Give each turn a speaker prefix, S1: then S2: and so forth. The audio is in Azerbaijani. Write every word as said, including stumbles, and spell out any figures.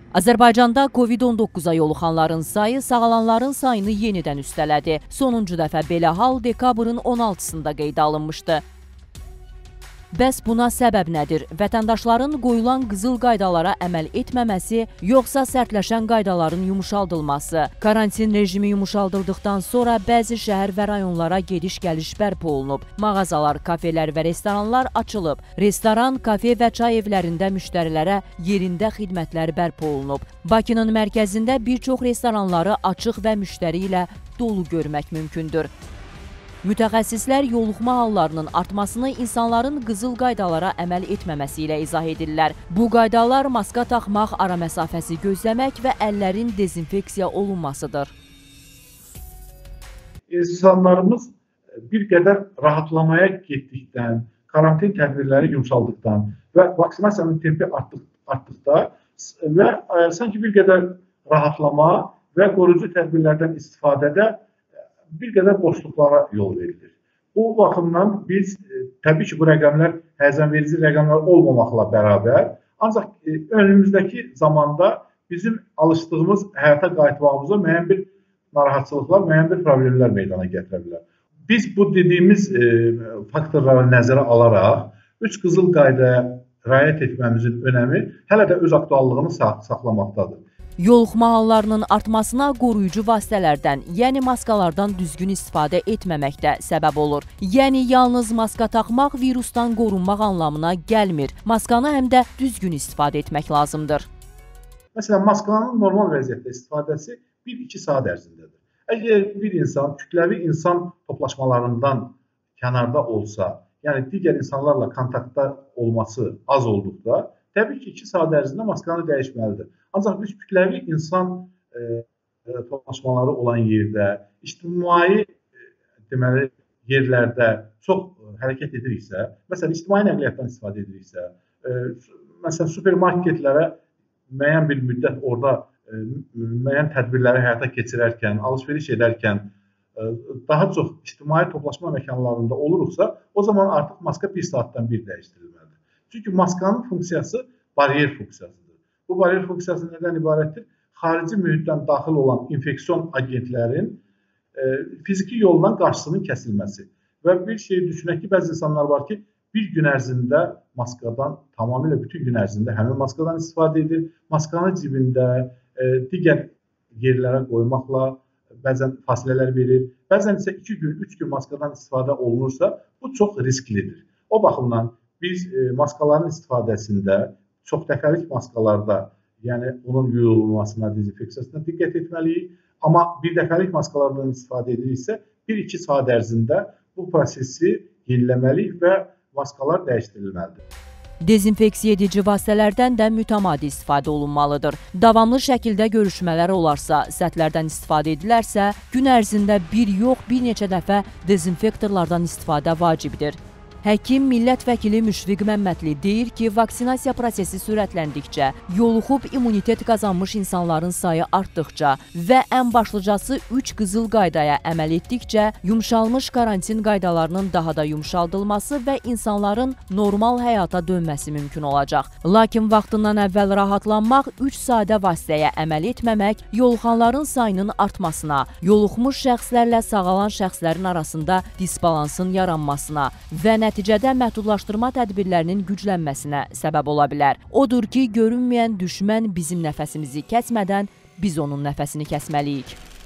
S1: Azərbaycanda Covid on doqquza yoluxanların sayı sağalanların sayını yenidən üstələdi. Sonuncu dəfə belə hal dekabrın on altısında qeydə alınmışdı. Bəs buna səbəb nədir? Vətəndaşların qoyulan qızıl qaydalara əməl etməməsi, yoxsa sərtləşən qaydaların yumuşaldılması? Karantin rejimi yumuşaldıldıqdan sonra bəzi şəhər və rayonlara gediş-gəliş bərpa olunub. Mağazalar, kafelər və restoranlar açılıb. Restoran, kafe və çay evlərində müştərilərə yerində xidmətlər bərpa olunub. Bakının mərkəzində bir çox restoranları açıq və müştəri ilə dolu görmək mümkündür. Mütəxəssislər yoluxma hallarının artmasını insanların qızıl qaydalara əməl etməməsi ilə izah edirlər. Bu qaydalar maska taxmaq, ara məsafəsi gözləmək və əllərin dezinfeksiya olunmasıdır.
S2: İnsanlarımız bir qədər rahatlamaya getdikdən, karantin tədbirləri yumşaldıqdan və vaksinasiyanın tempi artdıq, artdıqda və sanki bir qədər rahatlama və qoruyucu tədbirlərdən istifadədə bir qədər boşluqlara yol verilir. Bu baxımdan biz, e, təbii ki, bu rəqəmlər həyəcanverici rəqəmlər olmamakla bərabər, ancaq e, önümüzdəki zamanda bizim alışdığımız həyata qayıtmağımıza müəyyən bir narahatçılıqlar, müəyyən bir problemlər meydana gətirə bilər. Biz bu dediyimiz e, faktorları nəzərə alaraq, üç qızıl qaydaya riayət etməmizin önəmi hələ də öz aktuallığını saxlamaqdadır.
S1: Yoluxma hallarının artmasına qoruyucu vasitələrdən, yəni maskalardan düzgün istifadə etməmək də səbəb olur. Yəni, yalnız maska taxmaq virusdan qorunmaq anlamına gəlmir. Maskanı həm də düzgün istifadə etmək lazımdır.
S2: Məsələn, maskanın normal vəziyyətdə istifadəsi bir iki saat ərzindədir. Əgər bir insan kütləvi insan toplaşmalarından kənarda olsa, yəni digər insanlarla kontaktda olması az olduqda, təbii ki, iki saat ərzində maskanı dəyişməlidir. Ancaq biz kütləvi insan e, e, toplaşmaları olan yerdə, ictimai e, deməli, yerlərdə çox e, hərəkət ediriksə, məsələn, ictimai nəqliyyatdan istifadə ediriksə, e, məsələn, supermarketlərə müəyyən bir müddət orada e, müəyyən tədbirləri həyata keçirərkən, alış-veriş edərkən e, daha çox ictimai toplaşma məkanlarında oluruqsa, o zaman artıq maska bir saatdan bir dəyişdirilməlidir. Çünki maskanın funksiyası baryer funksiyasıdır. Bu baryer funksiyası nədən ibarətdir? Xarici mühitdən daxil olan infeksion agentlərin e, fiziki yoldan qarşısının kəsilməsi. Və bir şey düşünək ki, bəzi insanlar var ki, bir gün ərzində maskadan, tamamilə bütün gün ərzində həmin maskadan istifadə edir. Maskanı cibində e, digər yerlərə qoymaqla bəzən fasilələr verir. Bəzən isə iki gün, üç gün maskadan istifadə olunursa, bu çox risklidir. O baxımdan biz e, maskaların istifadəsində çox dəfəlik maskalarda, yəni onun yuyulmasına, dezinfeksiyasına diqqət etməliyik. Amma bir dəfəlik maskalardan istifadə ediriksə, bir iki saat ərzində bu prosesi yeniləməliyik və maskalar dəyişdirilməlidir.
S1: Dezinfeksiya edici vasitələrdən də mütəmadi istifadə olunmalıdır. Davamlı şəkildə görüşmələr olarsa, səthlərdən istifadə edilərsə, gün ərzində bir yox, bir neçə dəfə dezinfektorlardan istifadə vacibdir. Həkim millət vəkili Müşfiq Məmmədli deyir ki, vaksinasiya prosesi sürətləndikcə, yoluxub immunitet qazanmış insanların sayı artdıqca və ən başlıcası üç qızıl qaydaya əməl etdikcə, yumşalmış karantin qaydalarının daha da yumşaldılması və insanların normal həyata dönməsi mümkün olacaq. Lakin vaxtından əvvəl rahatlanmaq, üç sadə vasitəyə əməl etməmək, yoluxanların sayının artmasına, yoluxmuş şəxslərlə sağalan şəxslərin arasında disbalansın yaranmasına və nəticədə məhdudlaşdırma tədbirlərinin güclənməsinə səbəb ola bilər. Odur ki, görünməyən düşmən bizim nəfəsimizi kəsmədən biz onun nəfəsini kəsməliyik.